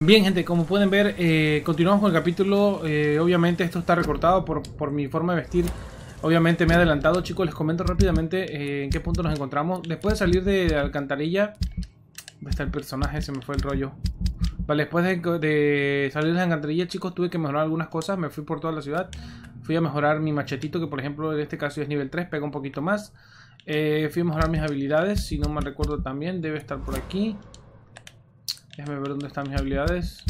Bien, gente, como pueden ver, continuamos con el capítulo. Obviamente esto está recortado por mi forma de vestir. Obviamente me he adelantado, chicos. Les comento rápidamente en qué punto nos encontramos. Después de salir de la alcantarilla... ¿Dónde está el personaje? Se me fue el rollo. Vale, después de salir de la alcantarilla, chicos, tuve que mejorar algunas cosas. Me fui por toda la ciudad. Fui a mejorar mi machetito, que por ejemplo en este caso es nivel 3, pega un poquito más. Fui a mejorar mis habilidades, si no mal recuerdo también. Debe estar por aquí. Déjame ver dónde están mis habilidades.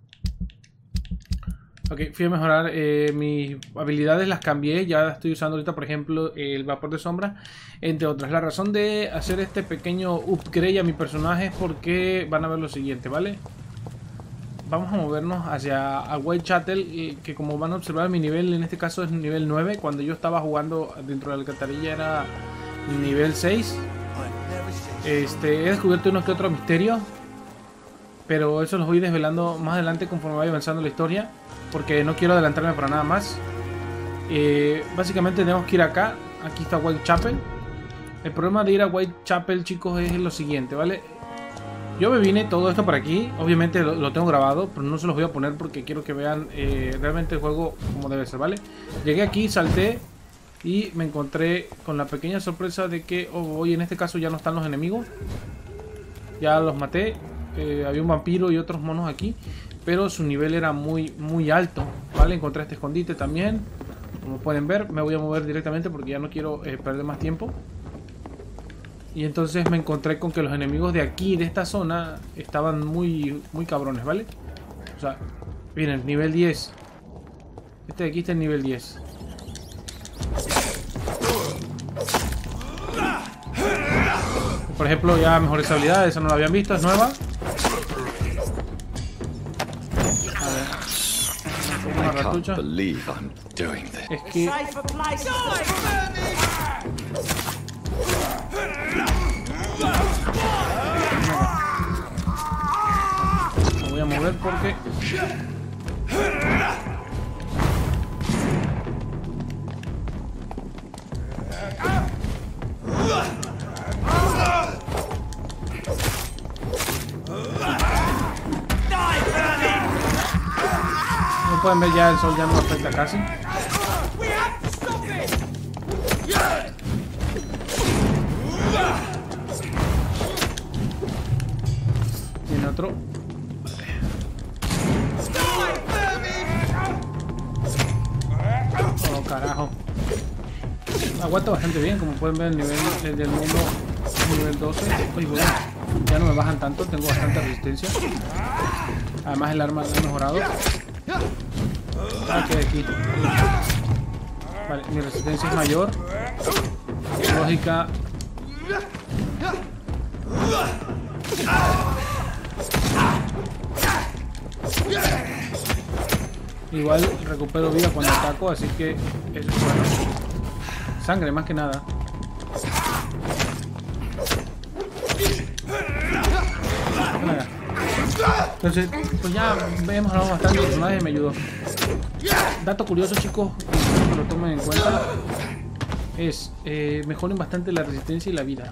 Ok, fui a mejorar mis habilidades, las cambié. Ya estoy usando ahorita, por ejemplo, el vapor de sombra, entre otras. La razón de hacer este pequeño upgrade a mi personaje es porque van a ver lo siguiente, ¿vale? Vamos a movernos hacia a Whitechapel, que como van a observar mi nivel en este caso es nivel 9. Cuando yo estaba jugando dentro de la alcantarilla era nivel 6. He descubierto unos que otros misterios, pero eso los voy desvelando más adelante conforme vaya avanzando la historia, porque no quiero adelantarme para nada más. Básicamente tenemos que ir acá. Aquí está Whitechapel. El problema de ir a Whitechapel, chicos, es lo siguiente, ¿vale? Yo me vine todo esto para aquí. Obviamente lo tengo grabado, pero no se los voy a poner porque quiero que vean realmente el juego como debe ser, ¿vale? Llegué aquí, salté y me encontré con la pequeña sorpresa de que hoy en este caso ya no están los enemigos. Ya los maté. Había un vampiro y otros monos aquí, pero su nivel era muy alto, ¿vale? Encontré este escondite también. Como pueden ver, me voy a mover directamente porque ya no quiero perder más tiempo. Y entonces me encontré con que los enemigos de aquí, de esta zona, estaban muy cabrones, ¿vale? O sea, miren, nivel 10. Este de aquí está en nivel 10. Por ejemplo, ya mejor esa habilidad, esa no la habían visto, es nueva. Una ratucha. Es que... Me voy a mover porque... Como pueden ver, ya el sol ya no afecta casi. Tiene otro. Oh, carajo. Aguanta bastante bien, como pueden ver el nivel del mundo nivel 12. Uy, bueno, ya no me bajan tanto, tengo bastante resistencia. Además el arma ha mejorado. Aquí. Vale, mi resistencia es mayor. Lógica. Igual recupero vida cuando ataco, así que eso es bueno. Sangre más que nada. Entonces, pues ya hemos hablado bastante, el personaje me ayudó. Dato curioso, chicos, que lo tomen en cuenta, es mejoren bastante la resistencia y la vida.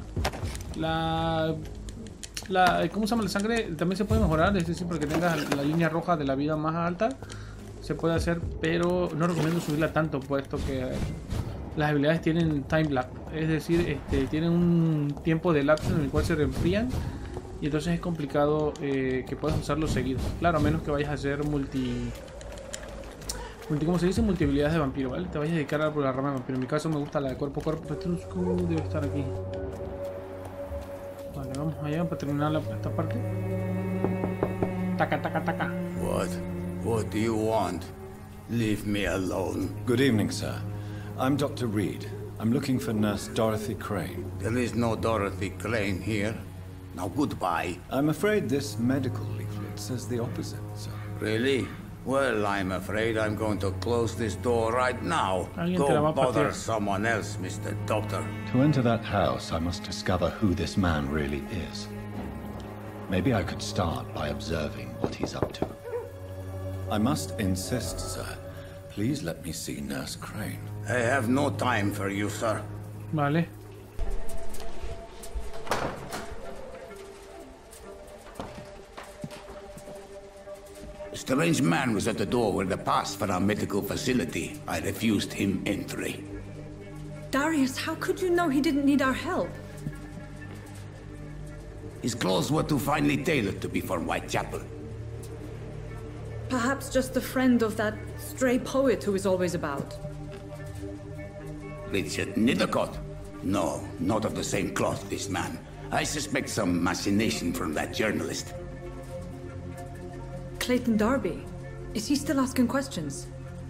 ¿Cómo se llama? La sangre también se puede mejorar, es decir, para que tengas la línea roja de la vida más alta. Se puede hacer, pero no recomiendo subirla tanto, puesto que las habilidades tienen time lapse, es decir, tienen un tiempo de lapso en el cual se reenfrían. Y entonces es complicado que puedas usarlo seguido. Claro, a menos que vayas a hacer ¿cómo se dice? Multi habilidades de vampiro, ¿vale? Te vayas a dedicar a la rama de vampiro. En mi caso me gusta la de cuerpo a cuerpo. Petrusco debe estar aquí. Vale, vamos allá para terminar esta parte. Taca, taca, taca. What do you want? Leave me alone. Good evening, sir. I'm Dr. Reed. I'm looking for Nurse Dorothy Crane. There is no Dorothy Crane here. Now goodbye. I'm afraid this medical leaflet says the opposite, sir. Really? Well, I'm afraid I'm going to close this door right now. Go bother someone else, Mr. Doctor. To enter that house, I must discover who this man really is. Maybe I could start by observing what he's up to. I must insist, sir. Please let me see Nurse Crane. I have no time for you, sir. Vale. A strange man was at the door with a pass for our medical facility. I refused him entry. Darius, how could you know he didn't need our help? His clothes were too finely tailored to be for Whitechapel. Perhaps just a friend of that stray poet who is always about. Richard Nethercott? No, not of the same cloth, this man. I suspect some machination from that journalist. Clayton Darby? Is he still asking questions?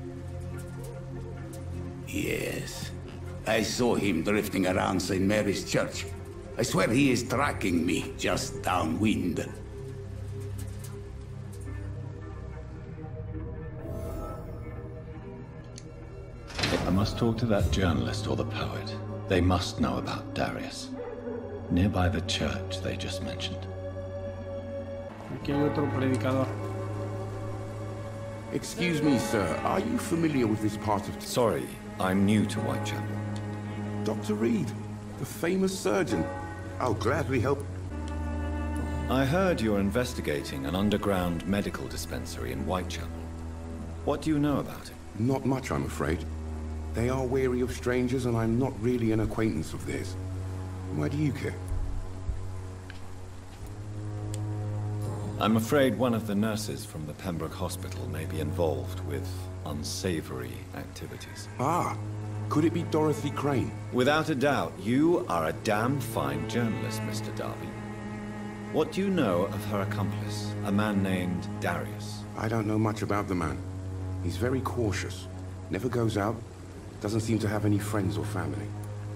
Yes. I saw him drifting around St. Mary's Church. I swear he is tracking me just downwind. I must talk to that journalist or the poet. They must know about Darius. Nearby the church they just mentioned. Aquí hay otro predicador. Excuse me, sir. Are you familiar with this part of... Sorry, I'm new to Whitechapel. Dr. Reed, the famous surgeon. I'll gladly help. I heard you're investigating an underground medical dispensary in Whitechapel. What do you know about it? Not much, I'm afraid. They are wary of strangers, and I'm not really an acquaintance of theirs. Why do you care? I'm afraid one of the nurses from the Pembroke Hospital may be involved with unsavory activities. Ah, could it be Dorothy Crane? Without a doubt, you are a damn fine journalist, Mr. Darby. What do you know of her accomplice, a man named Darius? I don't know much about the man. He's very cautious. Never goes out. Doesn't seem to have any friends or family.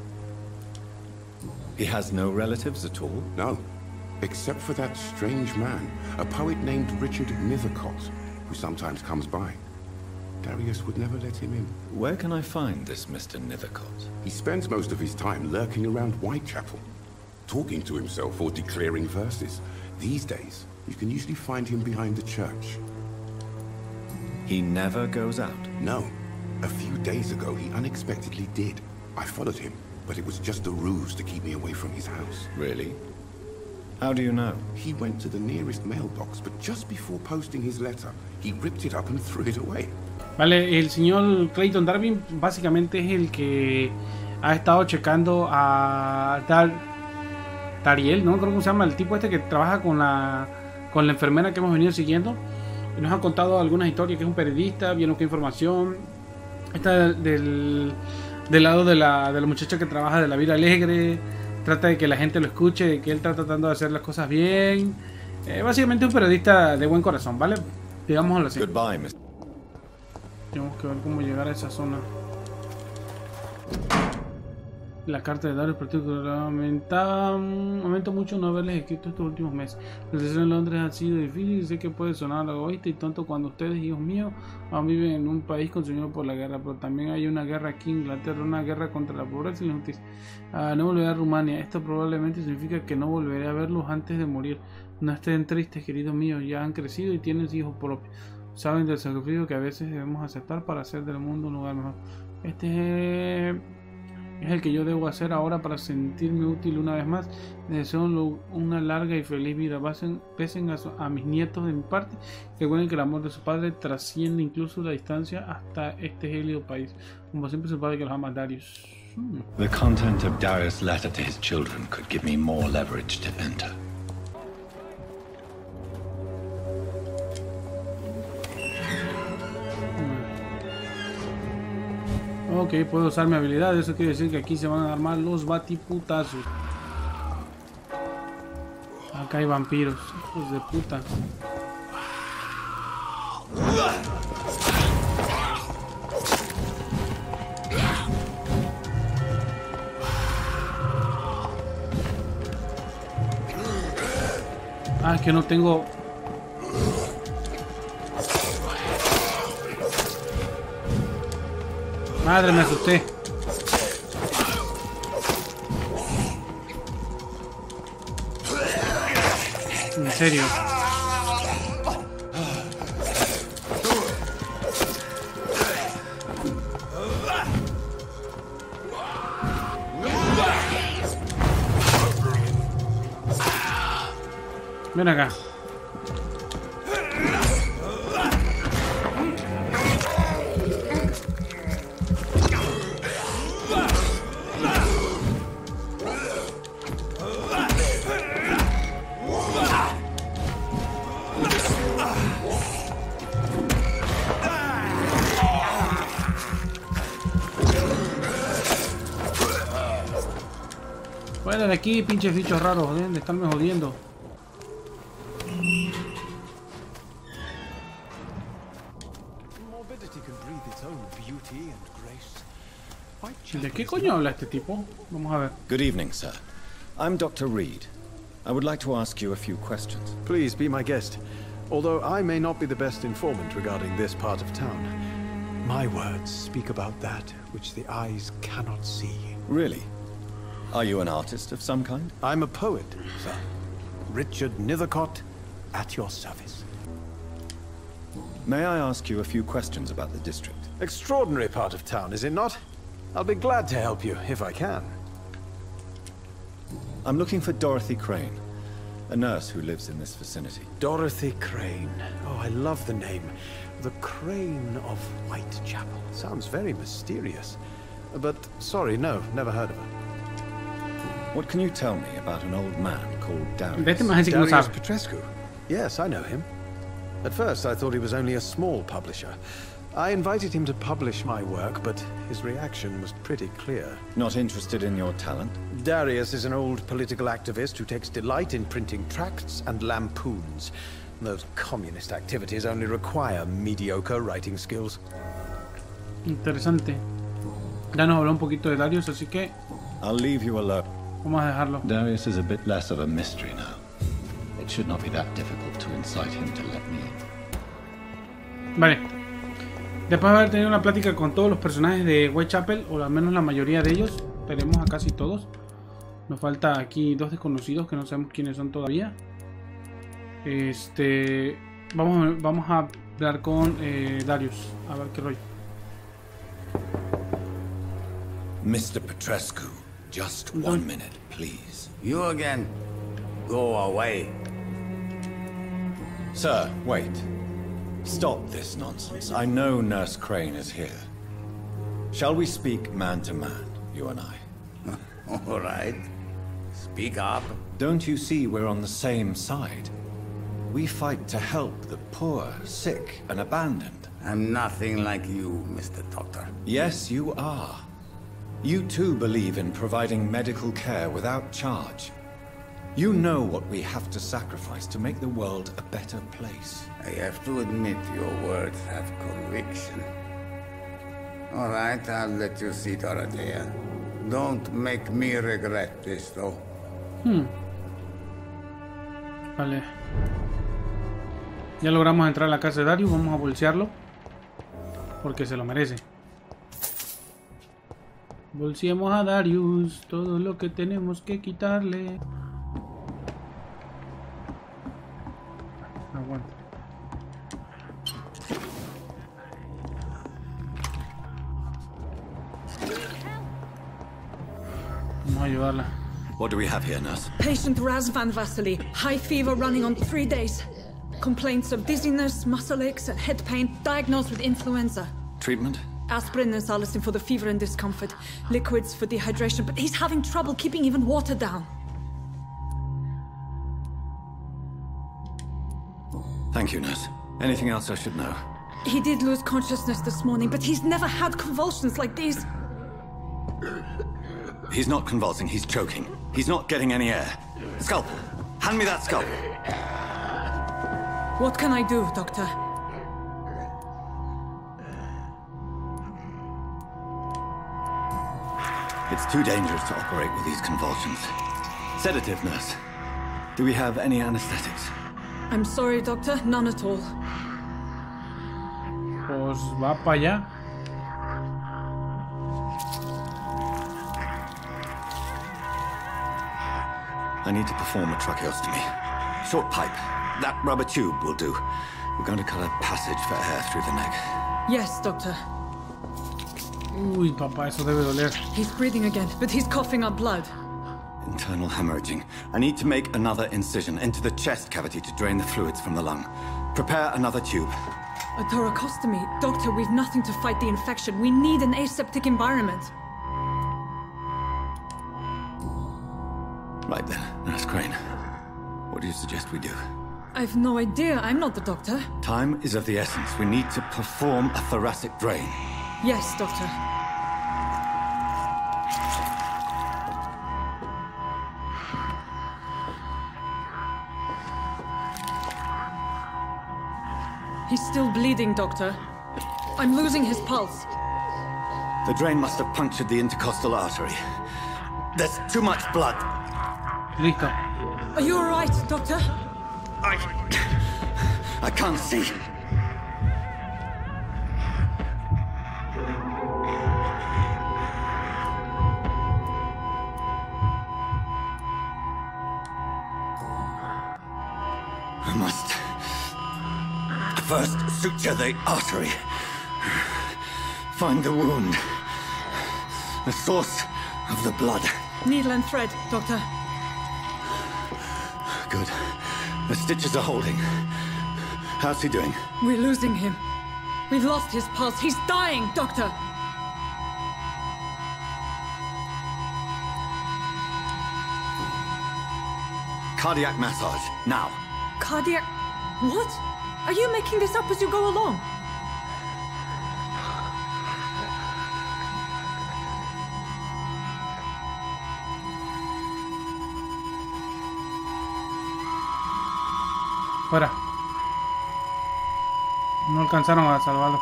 He has no relatives at all? No. Except for that strange man, a poet named Richard Nethercott, who sometimes comes by. Darius would never let him in. Where can I find this Mr. Nethercott? He spends most of his time lurking around Whitechapel, talking to himself or declaring verses. These days, you can usually find him behind the church. He never goes out? No. A few days ago, he unexpectedly did. I followed him, but it was just a ruse to keep me away from his house. Really? How do you know? He went to the nearest mailbox, but just before posting his letter, he ripped it up and threw it away. Vale, el señor Clayton Darby básicamente es el que ha estado checando a Tariel, no creo que se llama, el tipo este que trabaja con la enfermera que hemos venido siguiendo. Y nos ha contado algunas historias, que es un periodista, bien busca información. Está del lado de la muchacha que trabaja de la vida alegre. Trata de que la gente lo escuche, de que él está tratando de hacer las cosas bien. Básicamente un periodista de buen corazón, ¿vale? Digámoslo así. Goodbye, Mr. Tenemos que ver cómo llegar a esa zona. La carta de Darius particularmente lamento mucho no haberles escrito estos últimos meses. La situación en Londres ha sido difícil y sé que puede sonar egoísta y tonto cuando ustedes, hijos míos, aún viven en un país consumido por la guerra, pero también hay una guerra aquí en Inglaterra, una guerra contra la pobreza y la injusticia. No volveré a Rumania. Esto probablemente significa que no volveré a verlos antes de morir. No estén tristes, queridos míos, ya han crecido y tienen hijos propios. Saben del sacrificio que a veces debemos aceptar para hacer del mundo un lugar mejor. Este es el que yo debo hacer ahora para sentirme útil una vez más. Les deseo una larga y feliz vida. Besen a mis nietos de mi parte. Recuerden que el amor de su padre trasciende incluso la distancia hasta este gélido país. Como siempre, su padre que los ama, Darius. The content of Darius' letter to his children could give me more leverage to enter. Ok, puedo usar mi habilidad. Eso quiere decir que aquí se van a armar los batiputazos. Acá hay vampiros, hijos de puta. Ah, es que no tengo... Madre, me asusté. En serio. Ven acá. Fuera de aquí, pinches bichos raros, de estarme jodiendo. ¿De qué coño habla este tipo? Vamos a ver. Good evening, sir. I'm Dr. Reed. I would like to ask you a few questions. Please be my guest. Although I may not be the best informant regarding this part of town, my words speak about that which the eyes cannot see. Really? Are you an artist of some kind? I'm a poet, sir. Richard Nethercott, at your service. May I ask you a few questions about the district? Extraordinary part of town, is it not? I'll be glad to help you, if I can. I'm looking for Dorothy Crane, a nurse who lives in this vicinity. Dorothy Crane. Oh, I love the name. The Crane of Whitechapel. Sounds very mysterious. But, sorry, no, never heard of her. What can you tell me about an old man called Darius? Darius Petrescu? Yes, I know him. At first, I thought he was only a small publisher. I invited him to publish my work, but his reaction was pretty clear. Not interested in your talent? Darius is an old political activist who takes delight in printing tracts and lampoons. Those communist activities only require mediocre writing skills. Interesante. Ya nos habló un poquito de Darius, así que I'll leave you alone. Vamos a dejarlo. Darius is a bit less of a mystery now. It should not be that difficult to incite him to let me in. Vale. Después de haber tenido una plática con todos los personajes de Whitechapel, o al menos la mayoría de ellos, tenemos a casi todos. Nos falta aquí dos desconocidos que no sabemos quiénes son todavía. Vamos a hablar con Darius, a ver qué rollo. Mr. Petrescu, just 1 minute, please. You again? Go away. Sir, wait. Stop this nonsense. I know Nurse Crane is here. Shall we speak man to man, you and I? All right. Speak up. Don't you see we're on the same side? We fight to help the poor, sick, and abandoned. I'm nothing like you, Mr. Doctor. Yes, you are. You too believe in providing medical care without charge. You know what we have to sacrifice to make the world a better place. I have to admit your words have conviction. All right, I'll let you see, Dorothea. Don't make me regret this, though. Vale. Ya logramos entrar a la casa de Darius. Vamos a bolsearlo. Porque se lo merece. Bolseemos a Darius. Todo lo que tenemos que quitarle. Aguanta. Vamos a ayudarla. What do we have here, nurse? Patient Razvan Vasily. High fever running on 3 days. Complaints of dizziness, muscle aches, and head pain. Diagnosed with influenza. Treatment? Aspirin and salicin for the fever and discomfort. Liquids for dehydration, but he's having trouble keeping even water down. Thank you, nurse. Anything else I should know? He did lose consciousness this morning, but he's never had convulsions like these. He's not convulsing, he's choking. He's not getting any air. Scalpel! Hand me that scalpel! What can I do, Doctor? It's too dangerous to operate with these convulsions. Sedative, nurse. Do we have any anesthetics? I'm sorry, Doctor. None at all. Pues va para allá. I need to perform a tracheostomy. Short pipe. That rubber tube will do. We're going to cut a passage for air through the neck. Yes, Doctor. Uy, papá, eso debe doler. He's breathing again, but he's coughing up blood. Internal hemorrhaging. I need to make another incision into the chest cavity to drain the fluids from the lung. Prepare another tube. A thoracostomy. Doctor, we've nothing to fight the infection. We need an aseptic environment. Right then, Nurse Crane. What do you suggest we do? I've no idea. I'm not the doctor. Time is of the essence. We need to perform a thoracic drain. Yes, Doctor. He's still bleeding, Doctor. I'm losing his pulse. The drain must have punctured the intercostal artery. There's too much blood. Listo. Are you alright, Doctor? I can't see. I must first suture the artery. Find the wound. The source of the blood. Needle and thread, Doctor. Good. The stitches are holding. How's he doing? We're losing him. We've lost his pulse. He's dying, Doctor! Cardiac massage, now. Cardiac... What? Are you making this up as you go along? Fuera. No alcanzaron a salvarlo.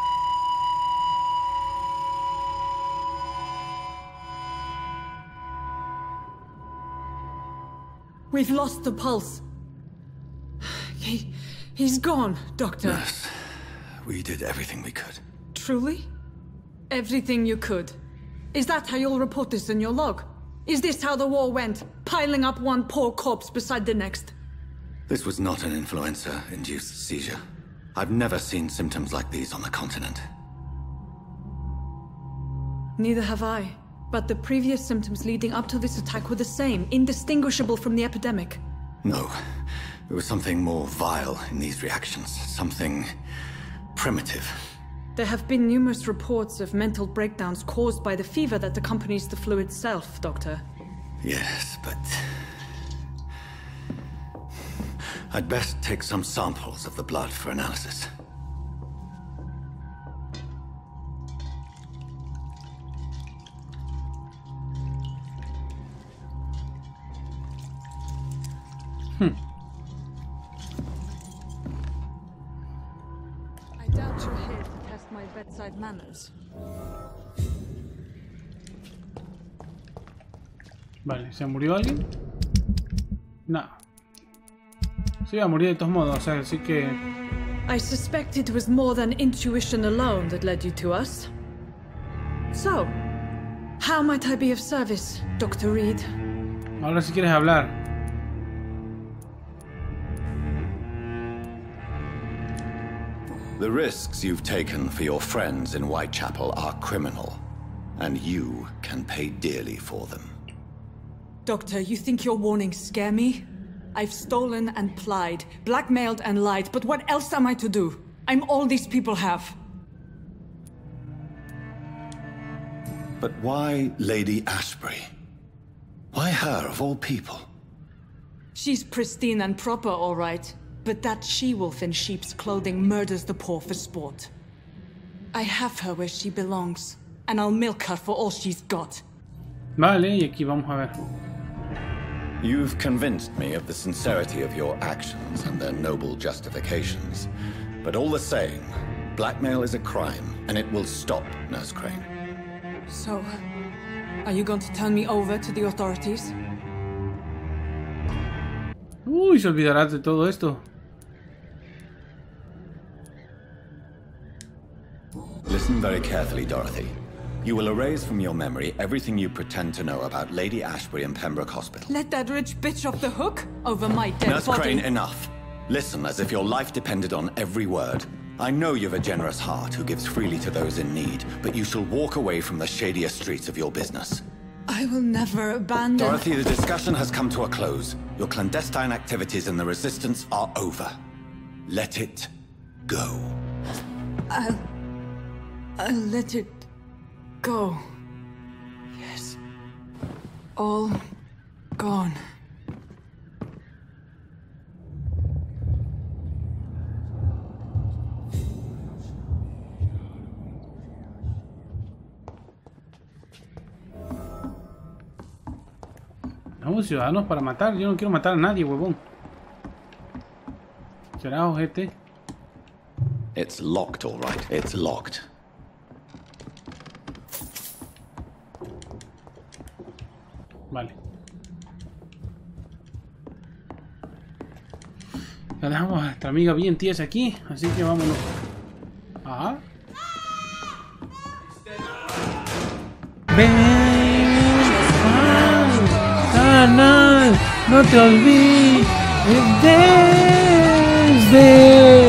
We've lost the pulse. He's gone, Doctor. Nurse, we did everything we could. Truly? Everything you could. Is that how you'll report this in your log? Is this how the war went? Piling up one poor corpse beside the next? This was not an influenza-induced seizure. I've never seen symptoms like these on the continent. Neither have I. But the previous symptoms leading up to this attack were the same, indistinguishable from the epidemic. No. There was something more vile in these reactions. Something primitive. There have been numerous reports of mental breakdowns caused by the fever that accompanies the flu itself, Doctor. Yes, but... I'd best take some samples of the blood for analysis. I doubt you're here to test my bedside manners. Vale, ¿se murió alguien? No. Se iba a morir de todos modos, o sea, así que... I suspect it was more than intuition alone that led you to us. So, how might I be of service, Dr. Reed? Ahora si quieres hablar. The risks you've taken for your friends in Whitechapel are criminal, and you can pay dearly for them. Doctor, you think your warnings scare me? I've stolen and plied, blackmailed and lied, but what else am I to do? I'm all these people have. But why Lady Ashbury? Why her, of all people? She's pristine and proper, all right. But that she-wolf in sheep's clothing murders the poor for sport. I have her where she belongs, and I'll milk her for all she's got. Vale, y aquí vamos a ver. You've convinced me of the sincerity of your actions and their noble justifications. But all the same, blackmail is a crime, and it will stop, Nurse Crane. So, are you going to turn me over to the authorities? Uy, se olvidará de todo esto. Listen very carefully, Dorothy. You will erase from your memory everything you pretend to know about Lady Ashbury and Pembroke Hospital. Let that rich bitch off the hook over my dead Nurse body. Crane, enough. Listen as if your life depended on every word. I know you've a generous heart who gives freely to those in need, but you shall walk away from the shadier streets of your business. I will never abandon... Dorothy, the discussion has come to a close. Your clandestine activities in the Resistance are over. Let it go. I'll let it go. Yes. All gone. Vamos, ciudadanos para matar. Yo no quiero matar a nadie, huevón. ¿Será ojete? It's locked, all right. It's locked. Vale. La dejamos a nuestra amiga bien tiesa aquí, así que vámonos. Ajá. Ven, canal, no te olvides de